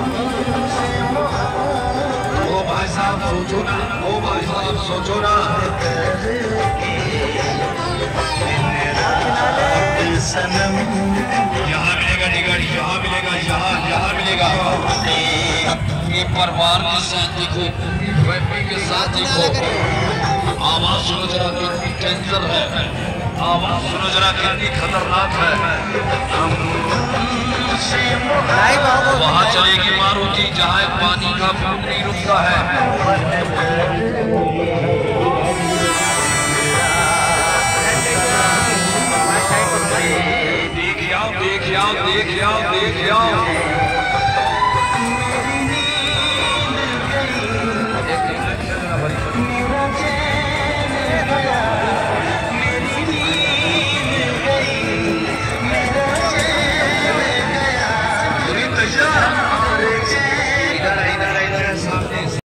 ओ भाई साहब सोचो ना, ओ भाई साहब सोचो ना। यहाँ मिलेगा टिकट, यहाँ मिलेगा, यहाँ मिलेगा। ये परिवार के साथ देखो, फैमिली के साथ देखो। आवाज सुनो जरा, कितनी डेंजर है। आवाज सुनो जरा, कितनी खतरनाक है। वहाँ चलेगी मारुति, जहाँ पानी का बूंद नहीं रुकता है। देख आओ, देख आओ, देख आओ, देख आओ।